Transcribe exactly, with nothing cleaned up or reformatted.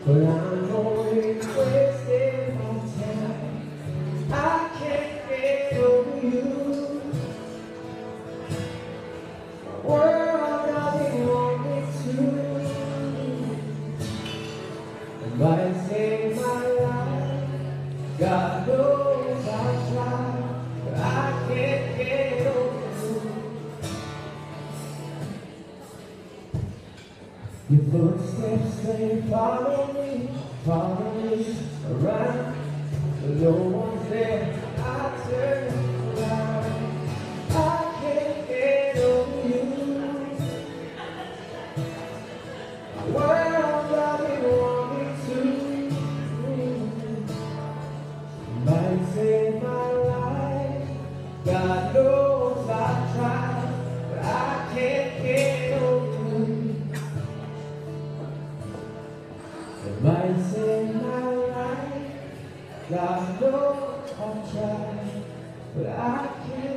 but I'm always wasting my time. I can't get over you. My world doesn't want me to. It might save my life, God knows I'll try, but I can't get over you. Your footsteps, they follow me, follow me around. But no one's there, I turn around. I can't get over you. My world doesn't want me to. You might save my life, God knows I tried, but I can't get over you. It might save my life, God knows I've tried, but I can't.